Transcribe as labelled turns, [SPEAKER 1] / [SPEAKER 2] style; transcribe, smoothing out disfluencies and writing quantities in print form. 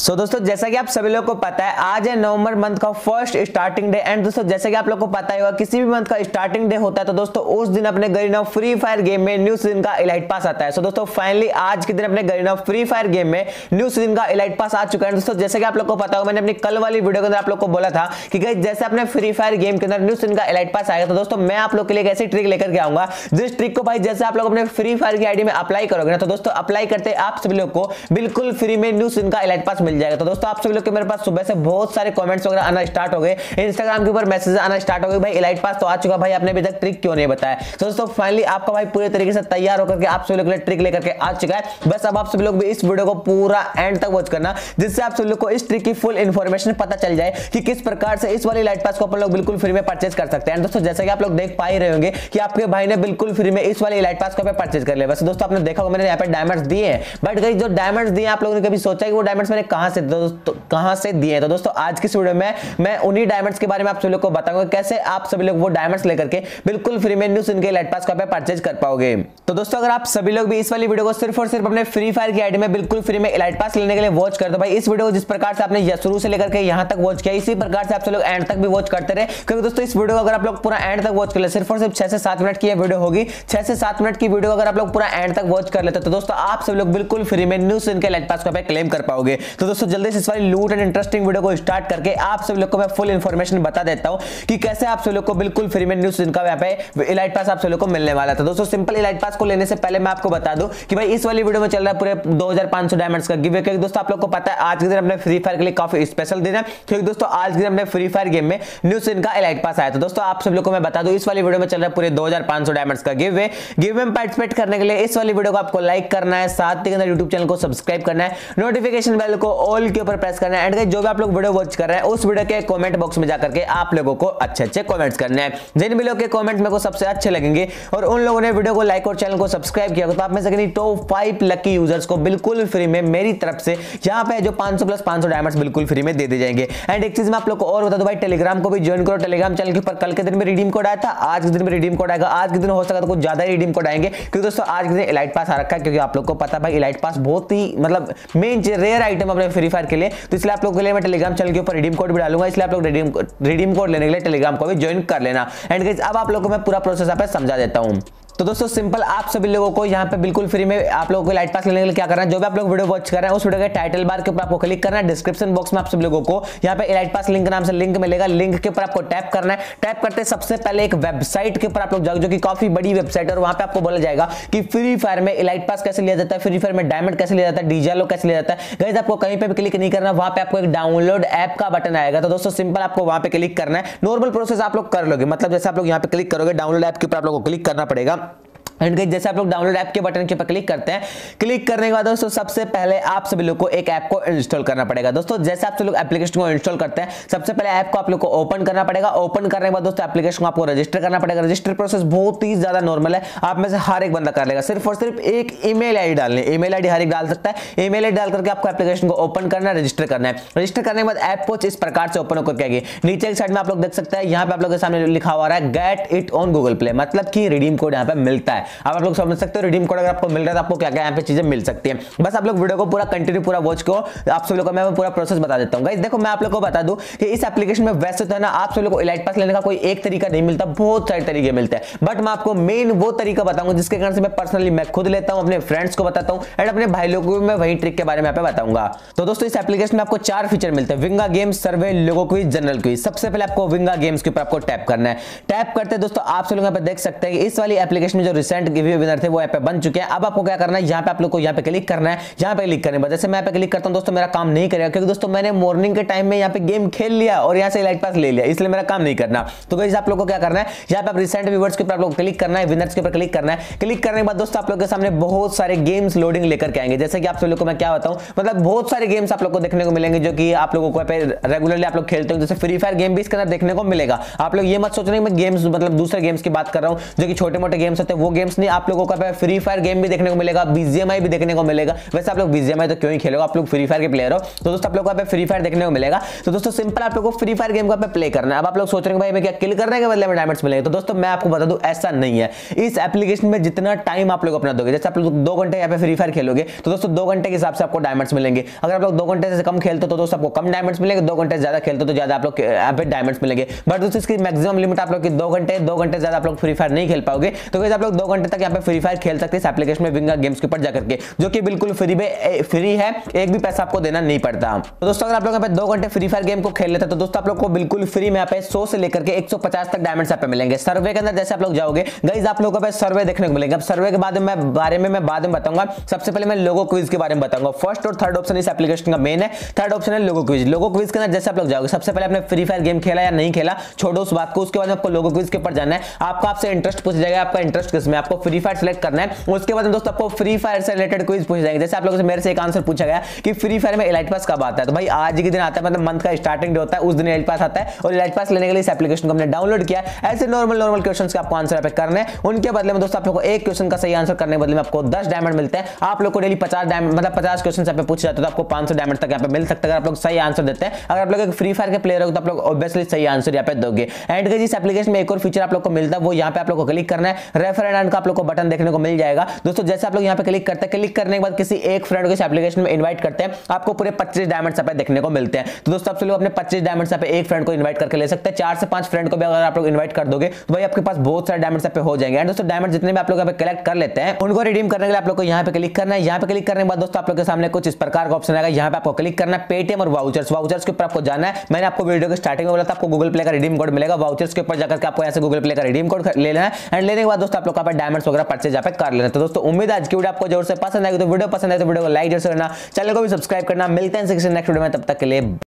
[SPEAKER 1] दोस्तों जैसा कि आप सभी लोग को पता है आज है नवंबर मंथ का फर्स्ट स्टार्टिंग डे। एंड दोस्तों जैसा कि आप लोग को पता ही होगा किसी भी मंथ का स्टार्टिंग डे होता है तो दोस्तों उस दिन अपने गरीना फ्री फायर गेम में न्यू सीजन का इलाइट पास आता है। सो दोस्तों फाइनली आज के दिन अपने गरीना फ्री फायर गेम में न्यू सीजन का इलाइट पास आ चुका है। दोस्तों जैसा कि आप लोग को पता होगा मैंने अपनी कल वाली वीडियो के अंदर आप लोग को बोला था कि गाइस जैसे अपने फ्री फायर गेम के अंदर न्यू सीजन का इलाइट पास आएगा तो दोस्तों मैं आप लोग के लिए एक ऐसी ट्रिक लेकर के आऊंगा जिस ट्रिक को भाई जैसे आप लोग अपने फ्री फायर की आईडी में अप्लाई करोगे ना तो दोस्तों अप्लाई करते आप सभी लोग को बिल्कुल फ्री में न्यू सीजन का इलाइट पास मिल जाएगा। तो दोस्तों आप सभी लोग के मेरे पास सुबह से बहुत सारे कमेंट्स वगैरह आना स्टार्ट हो गए, इंस्टाग्राम के ऊपर मैसेज आना स्टार्ट हो गए, भाई इलाइट पास तो आ चुका, भाई आपने अभी तक ट्रिक क्यों नहीं बताया। तो दोस्तों फाइनली आपका भाई पूरे तरीके से तैयार होकर के आप सभी लोग के लिए ट्रिक लेकर के आ चुका है। बस अब आप सभी लोग भी इस वीडियो को पूरा एंड तक वॉच करना जिससे आप सभी लोग को इस ट्रिक की फुल इन्फॉर्मेशन पता चल जाए कि किस प्रकार से इस वाली इलाइट पास को अपन लोग बिल्कुल फ्री में परचेज कर सकते हैं। दोस्तों जैसा कि आप लोग देख पा ही रहे होंगे कि आपके भाई ने बिल्कुल फ्री में इस वाली इलाइट पास को परचेज कर लिया। वैसे दोस्तों आपने देखा होगा मैंने यहाँ पे डायमंड्स दिए हैं, बट गाइस जो डायमंड्स दिए आप लोगों ने कभी सोचा कि वो डायमंड्स मैंने कहां से दिए हैं। तो दोस्तों आज की वीडियो में मैं उन्हीं डायमंड्स के बारे में आप सभी लोग को बताऊंगा कैसे आप सभी लोग वो डायमंड्स लेकर के बिल्कुल फ्री में न्यू सीजन के इलाइट पास को परचेज कर पाओगे। तो दोस्तों अगर आप सभी लोग भी इस वाली वीडियो को सिर्फ और सिर्फ अपने फ्री फायर की आईडी में बिल्कुल फ्री में इलाइट पास लेने के लिए वॉच कर दो भाई इस वीडियो को जिस प्रकार से आपने शुरू से लेकर के यहां तक वॉच किया इसी प्रकार से आप सभी लोग एंड तक भी वॉच करते रहे, क्योंकि दोस्तों इस वीडियो को अगर आप लोग पूरा एंड तक वॉच कर ले सिर्फ और सिर्फ 6 से 7 मिनट की वीडियो होगी, 6 से 7 मिनट की वीडियो अगर आप लोग पूरा एंड तक वॉच कर लेते तो दोस्तों आप सभी लोग बिल्कुल फ्री में न्यू सीजन के इलाइट पास को क्लेम कर पाओगे। तो दोस्तों जल्दी से इस वाली लूट एंड इंटरेस्टिंग वीडियो को स्टार्ट करके आप सभी लोग को मैं फुल इंफॉर्मेशन बता देता हूं कि कैसे आप सभी लोग को बिल्कुल फ्री में न्यू सीजन का यहाँ पे इलाइट पास आप सभी लोग को मिलने वाला था। दोस्तों सिंपल इलाइट पास को लेने से पहले मैं आपको बता दूं कि भाई इस वाली वीडियो में चल रहा है पूरे 2500 डायमंड्स का गिव अवे, क्योंकि दोस्तों आप लोग को पता है आज के दिन अपने फ्री फायर के लिए काफी स्पेशल दिन है, क्योंकि दोस्तों आज के दिन अपने फ्री फायर गेम में न्यू सीजन का इलाइट पास आया। तो दोस्तों आप सभी लोग को मैं बता दूं इस वाली वीडियो में चल रहा है पूरे 2500 डायमंड्स का गिव अवे में पार्टिसिपेट करने के लिए इस वाली वीडियो को आपको लाइक करना है, साथ ही यूट्यूब चैनल को सब्सक्राइब करना है, नोटिफिकेशन बेल को ऑल के ऊपर प्रेस करना है, एंड जो भी आप लोग वीडियो वॉच कर रहे हैं उस वीडियो के कमेंट बॉक्स में जाकर के आप लोगों को अच्छे कमेंट्स करने हैं। जिन भी लोग के कमेंट्स मेरे को सबसे अच्छे लगेंगे और उन लोगों ने वीडियो को लाइक और चैनल को सब्सक्राइब किया तो आप में से टॉप 5 लकी यूजर्स को बिल्कुल फ्री में मेरी तरफ से यहां पे जो 500 प्लस 500 डायमंड्स बिल्कुल फ्री में दे दिए जाएंगे। एंड एक चीज मैं आप लोग को और बता दूं भाई टेलीग्राम को भी ज्वाइन करो, टेलीग्राम चैनल के ऊपर कल के दिन में रिडीम कोड आया था, आज के दिन में रिडीम कोड आएगा, आज के दिन हो सका तो कुछ ज्यादा रिडीम कोड आएंगे क्योंकि दोस्तों आज के दिन इलाइट पास आ रखा है, क्योंकि आप लोग को पता भाई इलाइट पास बहुत ही मतलब मेन रेयर आइटम अपने फ्री फायर के लिए, तो इसलिए आप लोग के लिए मैं टेलीग्राम चैनल के ऊपर रिडीम कोड भी डालूंगा, इसलिए आप लोग रिडीम कोड लेने के लिए टेलीग्राम को भी ज्वाइन कर लेना। एंड गाइस अब आप लोगों को मैं पूरा प्रोसेस आप समझा देता हूं। तो दोस्तों सिंपल आप सभी लोगों को यहाँ पे बिल्कुल फ्री में आप लोगों को इलाइट पास लेने के लिए क्या करना है, जो भी आप लोग वीडियो वॉच कर रहे हैं उस वीडियो के टाइटल बार के ऊपर आपको क्लिक करना है, डिस्क्रिप्शन बॉक्स में आप सभी लोगों को यहाँ पे इलाइट पास लिंक नाम से लिंक मिलेगा, लिंक के ऊपर आपको टैप करना है। टैप करते सबसे पहले एक वेबसाइट के ऊपर आप लोग जाओ जो कि काफी बड़ी वेबसाइट है और वहां पे आपको बोला जाएगा कि फ्री फायर में इलाइट पास कैसे लिया जाता है, फ्री फायर में डायमंड कैसे लिया जाता है, डीजेलो कैसे लिया जाता है। गाइस आपको कहीं पे भी क्लिक नहीं करना, वहां पे आपको एक डाउनलोड ऐप का बटन आएगा। तो दोस्तों सिंपल आपको वहां पे क्लिक करना है, नॉर्मल प्रोसेस आप लोग कर लोगे, मतलब जैसे आप लोग यहाँ पे क्लिक करोगे डाउनलोड ऐप के ऊपर आप लोग को क्लिक करना पड़ेगा। एंड जैसे आप लोग डाउनलोड ऐप के बटन के ऊपर क्लिक करते हैं, क्लिक करने के बाद दोस्तों सबसे पहले आप सभी लोग को एक ऐप को इंस्टॉल करना पड़ेगा। दोस्तों जैसे आप सभी लोग एप्लीकेशन को इंस्टॉल करते हैं सबसे पहले ऐप को आप लोग को ओपन करना पड़ेगा। ओपन करने के बाद दोस्तों एप्लीकेशन को आपको रजिस्टर करना पड़ेगा। रजिस्टर प्रोसेस बहुत ही ज्यादा नॉर्मल है, आप में से हर एक बंदा कर लेगा, सिर्फ और सिर्फ एक ईमेल आईडी डालनी है, ईमेल आईडी हर एक डाल सकता है। ईमेल आईडी डाल करके आपको एप्लीकेशन को ओपन करना है, रजिस्टर करना है। रजिस्टर करने के बाद ऐप कुछ इस प्रकार से ओपन होकर आएगी। नीचे की साइड में आप लोग देख सकते हैं यहाँ पे आप लोग के सामने लिखा हुआ है get it on Google Play, मतलब कि रिडीम कोड यहाँ पे मिलता है। अब आप लोग समझ सकते हो रिडीम कोड अगर आपको मिल रहा है तो आपको क्या क्या यहाँ पे चीजें मिल सकती हैं। बस आप लोग वीडियो को पूरा कंटिन्यू पूरा वॉच करो, आप सभी लोगों को मैं पूरा प्रोसेस बता देता हूं। गाइस देखो मैं आप लोगों को बता दूं कि इस एप्लीकेशन में वैसे तो है ना आप सभी लोगों को इलाइट पास लेने का कोई एक तरीका नहीं मिलता, बहुत सारे तरीके मिलते हैं, बट मैं आपको मेन वो तरीका बताऊंगा जिसके कारण से मैं पर्सनली मैं खुद लेता हूं, अपने फ्रेंड्स को बताता हूं एंड अपने भाई लोगों को भी मैं वही ट्रिक के बारे में यहाँ पे बताऊंगा। तो दोस्तों इस एप्लीकेशन में आपको 4 फीचर मिलते हैं, विंगा games, survey, logo quiz, general quiz. सबसे पहले आपको विंगा गेम्स के ऊपर आपको टैप करना है। टैप करते दोस्तों आप सभी लोग यहाँ पे देख सकते हैं कि इस वाली एप्लीकेशन में जो रिसेंट गिव अवे विनर थे वो यहाँ पे बन चुके हैं। अब आपको क्या करना है, यहाँ पे आप लोग को यहाँ पे क्लिक करना है। यहाँ पे क्लिक करने के बाद जैसे मैं यहाँ पे क्लिक करता हूँ दोस्तों मेरा काम नहीं करेगा, क्योंकि दोस्तों मैंने मॉर्निंग के टाइम में यहाँ पे गेम खेल लिया और यहाँ से इलाइट पास ले लिया, इसलिए मेरा काम नहीं करना। तो गाइस आप लोग को क्या करना है, यहाँ पे आप रिसेंट व्यूअर्स के ऊपर आप लोग क्लिक करना है, विनर्स के ऊपर क्लिक करना है। क्लिक करने के बाद दोस्तों आप लोग के सामने बहुत सारे गेम्स लोडिंग लेकर के आएंगे। जैसे कि आप सभी लोग को मैं क्या बताऊं, मतलब बहुत सारे गेम्स आप लोग को देखने को मिलेंगे जो कि आप लोगों को रेगुलरली आप लोग खेलते हो। जैसे फ्री फायर गेम भी इसके अंदर देखने को मिलेगा। आप लोग ये मत सोचना मैं गेम्स मतलब दूसरे गेम्स की बात कर रहा हूँ जो कि छोटे मोटे गेम्स होते हैं, वो गेम्स नहीं, आप लोगों का फ्री फायर गेम भी देखने को मिलेगा, बीजीएमआई भी देखने को मिलेगा। वैसे आप लोग बीजीएमआई तो क्यों ही खेलोगे, आप लोग फ्री फायर के प्लेयर हो, तो दोस्तों आप लोग को फ्री फायर देखने को मिलेगा। तो दोस्तों सिंपल आप लोग को फ्री फायर गेम को प्ले करना है। अब आप लोग सोच रहे हैं भाई मैं क्या किल करने के बदले में डायमंड्स मिलेंगे, तो दोस्तों मैं आपको बता दूं ऐसा नहीं है। इस एप्लीकेशन में जितना टाइम आप लोग अपना दोगे, जैसे आप लोग 2 घंटे यहाँ पे फ्री फायर खेलोगे तो दोस्तों 2 घंटे के हिसाब से आपको डायमंड्स मिलेंगे। अगर आप लोग 2 घंटे से कम खेलते तो दोस्तों आपको कम डायमंड्स मिलेंगे, 2 घंटे ज्यादा खेलते तो ज्यादा आप लोग यहाँ पे डायमंड्स मिलेंगे। बट दोस्तों इसकी मैक्सिमम लिमिट आप लोग 2 घंटे ज्यादा आप लोग फ्री फायर नहीं खेल पाओगे। तो गाइस आप लोग 2 घंटे तक यहाँ पे फ्री फायर खेल सकते हैं इस एप्लीकेशन में विंगर गेम्स के ऊपर जाकर के, जो कि बिल्कुल फ्री है, एक भी पैसा आपको देना नहीं पड़ता। तो दोस्तों अगर आप लोग यहाँ पे 2 घंटे फ्री फायर गेम को खेल लेते हैं तो दोस्तों आप लोग को बिल्कुल फ्री में यहाँ पे 100 से लेकर के 150 तक डायमंड्स यहाँ पे मिलेंगे। सर्वे के अंदर जैसे आप लोग जाओगे गाइस आप लोगों को सर्वे देखने को मिलेंगे। अब सर्वे के बारे में मैं बाद में बताऊंगा। सबसे पहले मैं लोगो क्विज के बारे में बताऊंगा। फर्स्ट और थर्ड ऑप्शन इस एप्लीकेशन का मेन है, थर्ड ऑप्शन है लोगो क्विज। लोगो क्विज के अंदर जैसे आप लोग जाओगे, सबसे पहले आपने फ्री फायर गेम खेला या नहीं खेला छोड़ो उस बात को, उसके बाद आपको लोगो क्विज के ऊपर जाना है। आपसे इंटरेस्ट पूछ जाएगा, आपका इंटरेस्ट किसमें, आपको फ्री फायर सेलेक्ट करना है। उसके बाद दोस्तों आपको फ्री फायर से रिलेटेड क्विज पूछ जाएंगे। जैसे आप लोगों से मेरे से एक आंसर पूछा गया कि फ्री फायर में एलाइट पास कब आता है, तो भाई आज के दिन आता है, मतलब मंथ का स्टार्टिंग डे होता है उस दिन एलाइट पास आता है। और एलाइट पास लेने के लिए इस एप्लीकेशन को हमने डाउनलोड किया है। ऐसे नॉर्मल क्वेश्चंस के आपको आंसर पे करने हैं। उनके बदले में दोस्तों आप लोगों को एक क्वेश्चन का सही आंसर करने के बदले में आपको 10 डायमंड मिलते हैं। आप लोग को डेली 50 डायमंड, मतलब 50 क्वेश्चन यहाँ पे पूछे जाते हैं तो आपको 500 डायमंड तक यहाँ पे मिल सकता है अगर आप लोग सही आंसर देते हैं। अगर आप लोग एक फ्री फायर के प्लेयर हो तो आप लोग ऑब्वियसली सही आंसर यहाँ पे दोगे। एंड गाइस इस एप्लीकेशन में एक और फीचर आप लोग को मिलता है, वो यहाँ पे आप लोग को क्लिक करना है। रेफर एंड अर्न का आप लोग को बटन देखने को मिल जाएगा। दोस्तों जैसे आप लोग यहाँ पे क्लिक करते हैं, क्लिक करने के बाद किसी एक फ्रेंड को इस एप्लीकेशन में इनवाइट करते हैं, आपको पूरे 25 डायमंड्स यहाँ पे देखने को मिलते हैं। तो दोस्तों आप लोग अपने 25 डायमंड्स यहाँ पे एक फ्रेंड को इनवाइट करके ले सकते हैं। 4 से 5 फ्रेंड को भी अगर आप लोग इनवाइट कर दोगे तो भाई आपके पास बहुत सारे डायमंड्स यहाँ पे हो जाएंगे। एंड दोस्तों डायमंड जितने भी आप लोग यहाँ पे कलेक्ट कर लेते हैं उनको रिडीम करने के लिए आप लोग को यहाँ पे क्लिक करना है। यहाँ पे क्लिक करने के बाद दोस्तों आप लोग के सामने कुछ इस प्रकार का ऑप्शन आएगा। यहाँ पे आपको क्लिक करना है पेटीएम और वाउचर्स के ऊपर आपको जाना है। मैंने आपको वीडियो के स्टार्टिंग में बोला था आपको गूगल प्ले का रिडीम कोड मिलेगा। वाउचर्स के ऊपर जाकर के आपको ऐसे गूगल प्ले का रिडीम कोड ले लेना है। एंड लेने के बाद दोस्तों आप लोग डायमंड्स वगैरह परचेज यहाँ पे कर लेना। तो दोस्तों उम्मीद है आज की वीडियो आपको जरूर से पसंद आएगी। तो वीडियो पसंद आए तो वीडियो को लाइक जरूर करना, चैनल को भी सब्सक्राइब करना। मिलते हैं नेक्स्ट वीडियो में, तब तक के लिए।